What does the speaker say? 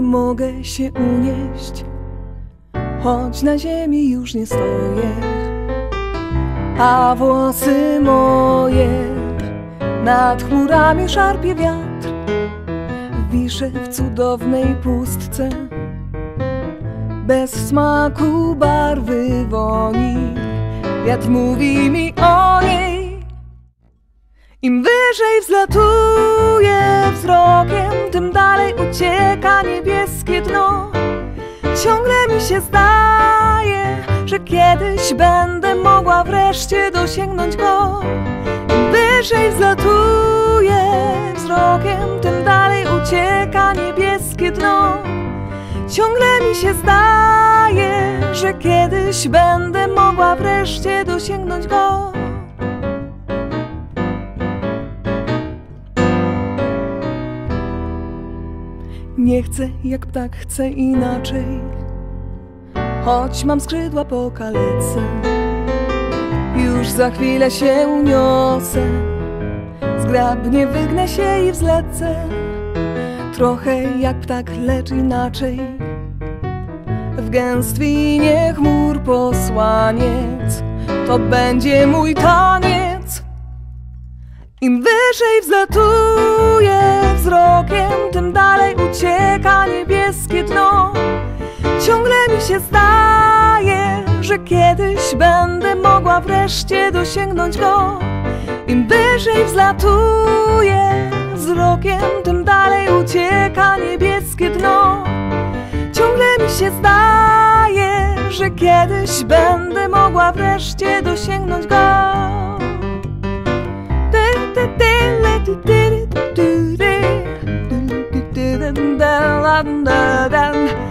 mogę się unieść, choć na ziemi już nie stoję, a włosy moje nad chmurami szarpie wiatr. Wiszę w cudownej pustce, bez smaku, barwy, woni. Wiatr mówi mi o niej. Im wyżej wzlatuję wzrokiem, tym dalej ucieka niebieskie dno. Ciągle mi się zdaje, że kiedyś będę mogła wreszcie dosięgnąć go. Im wyżej wzlatuję wzrokiem, tym dalej ucieka niebieskie dno. Ciągle mi się zdaje, że kiedyś będę mogła wreszcie dosięgnąć go. Nie chcę jak ptak, chcę inaczej, choć mam skrzydła po kalece. Już za chwilę się uniosę, zgrabnie wygnę się i wzlecę. Trochę jak ptak, lecz inaczej, w gęstwinie chmur posłaniec. To będzie mój taniec. Im wyżej wzlatuję wzrokiem, tym dalej ucieka niebieskie dno. Ciągle mi się zdaje, że kiedyś będę mogła wreszcie dosięgnąć go. Im wyżej wzlatuję wzrokiem, tym dalej ucieka niebieskie dno. Ciągle mi się zdaje, że kiedyś będę mogła wreszcie dosięgnąć go. Da